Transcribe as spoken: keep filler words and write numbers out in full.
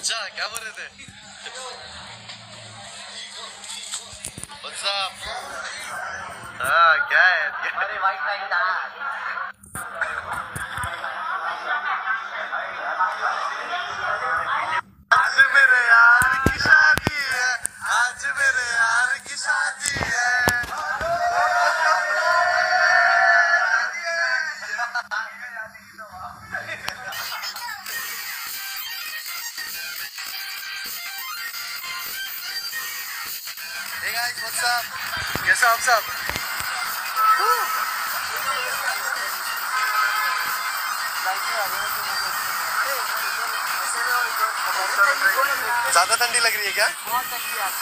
अच्छा क्या बोल रहे थे? What's up? हाँ क्या है? अरे वाइट लाइन था। आज मेरे यार की शादी है, आज मेरे यार की शादी है। Hey guys, what's up? कैसा आप सब? ज़्यादा ठंडी लग रही है क्या? बहुत ठंडी है।